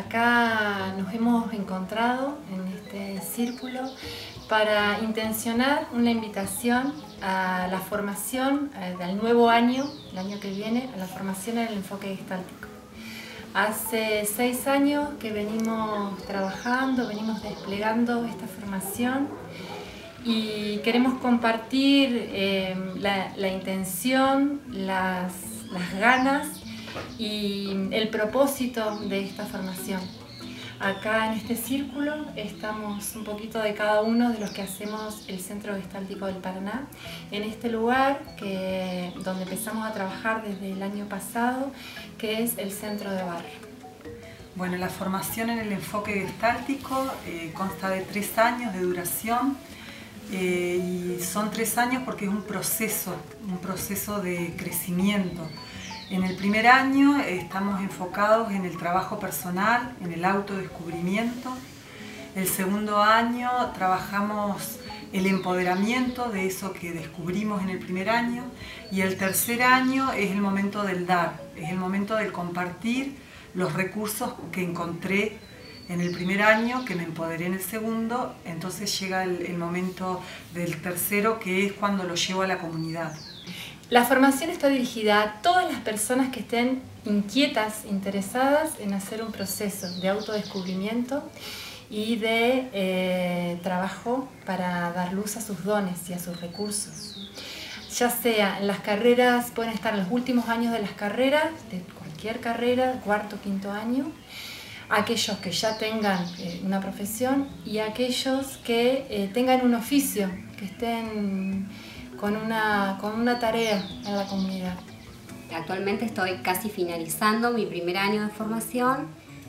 Acá nos hemos encontrado en este círculo para intencionar una invitación a la formación del nuevo año, el año que viene, a la formación en el enfoque gestáltico. Hace 6 años que venimos trabajando, venimos desplegando esta formación y queremos compartir la intención, las ganas y el propósito de esta formación. Acá en este círculo estamos un poquito de cada uno de los que hacemos el Centro Gestáltico del Paraná, en este lugar donde empezamos a trabajar desde el año pasado, que es el Centro de Barrio. Bueno, la formación en el enfoque gestáltico consta de 3 años de duración y son 3 años porque es un proceso de crecimiento. En el primer año estamos enfocados en el trabajo personal, en el autodescubrimiento. El segundo año trabajamos el empoderamiento de eso que descubrimos en el primer año. Y el tercer año es el momento del dar, es el momento de compartir los recursos que encontré en el primer año, que me empoderé en el segundo. Entonces llega el momento del tercero, que es cuando lo llevo a la comunidad. La formación está dirigida a todas las personas que estén inquietas, interesadas en hacer un proceso de autodescubrimiento y de trabajo para dar luz a sus dones y a sus recursos. Ya sea en las carreras, pueden estar en los últimos años de las carreras, de cualquier carrera, cuarto, quinto año, aquellos que ya tengan una profesión y aquellos que tengan un oficio, que estén con una tarea en la comunidad. Actualmente estoy casi finalizando mi primer año de formación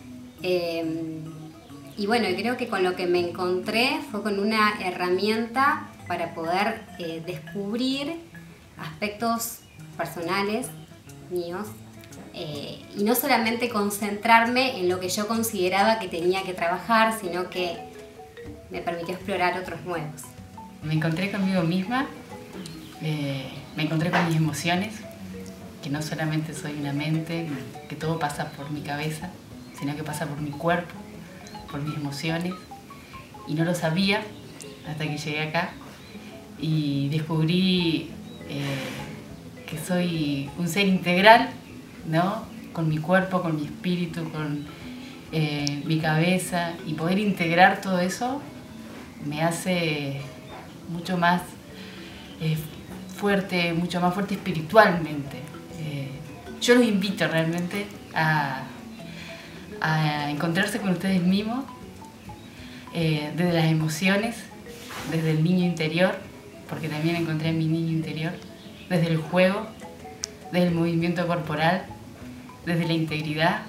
y bueno, creo que con lo que me encontré fue con una herramienta para poder descubrir aspectos personales míos y no solamente concentrarme en lo que yo consideraba que tenía que trabajar, sino que me permitió explorar otros nuevos. Me encontré conmigo misma. Me encontré con mis emociones, que no solamente soy una mente, que todo pasa por mi cabeza, sino que pasa por mi cuerpo, por mis emociones, y no lo sabía hasta que llegué acá y descubrí que soy un ser integral, ¿no? Con mi cuerpo, con mi espíritu, con mi cabeza, y poder integrar todo eso me hace mucho más fuerte, mucho más fuerte espiritualmente. Yo los invito realmente a encontrarse con ustedes mismos, desde las emociones, desde el niño interior, porque también encontré a mi niño interior, desde el juego, desde el movimiento corporal, desde la integridad.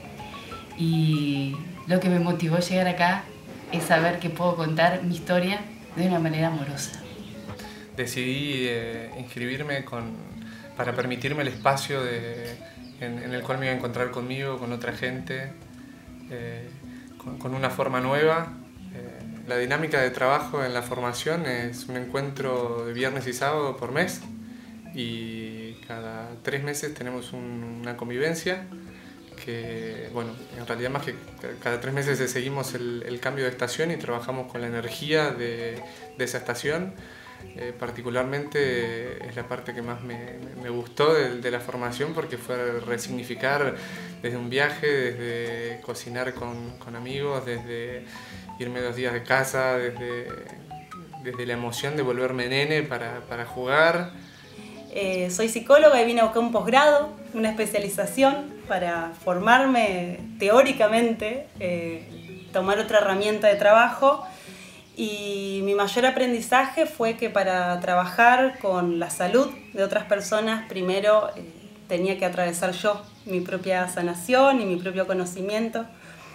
Y lo que me motivó a llegar acá es saber que puedo contar mi historia de una manera amorosa. Decidí inscribirme para permitirme el espacio en el cual me iba a encontrar conmigo, con otra gente, con una forma nueva. La dinámica de trabajo en la formación es un encuentro de viernes y sábado por mes, y cada 3 meses tenemos una convivencia que, bueno, en realidad más que cada 3 meses seguimos el cambio de estación y trabajamos con la energía de esa estación. Particularmente es la parte que más me gustó de la formación, porque fue resignificar desde un viaje, desde cocinar con amigos, desde irme 2 días de casa, desde la emoción de volverme nene para jugar. Soy psicóloga y vine a buscar un posgrado, una especialización para formarme teóricamente, tomar otra herramienta de trabajo. Y mi mayor aprendizaje fue que para trabajar con la salud de otras personas, primero tenía que atravesar yo mi propia sanación y mi propio conocimiento.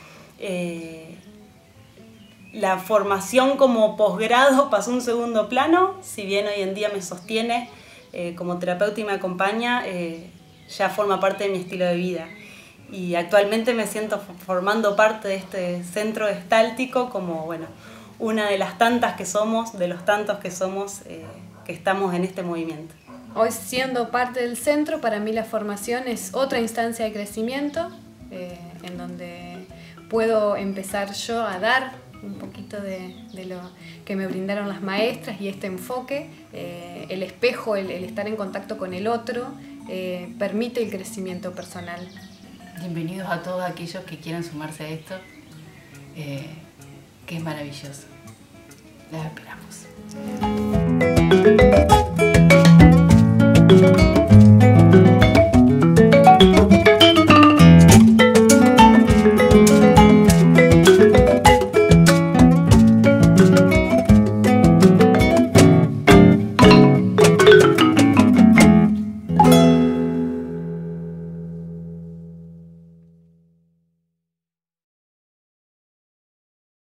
La formación como posgrado pasó a un segundo plano, si bien hoy en día me sostiene como terapeuta y me acompaña, ya forma parte de mi estilo de vida. Y actualmente me siento formando parte de este centro gestáltico como, bueno, una de las tantas que somos, de los tantos que somos, que estamos en este movimiento. Hoy, siendo parte del centro, para mí la formación es otra instancia de crecimiento. en donde puedo empezar yo a dar un poquito de lo que me brindaron las maestras y este enfoque, el espejo, el estar en contacto con el otro, permite el crecimiento personal. Bienvenidos a todos aquellos que quieran sumarse a esto, que es maravilloso. Los esperamos.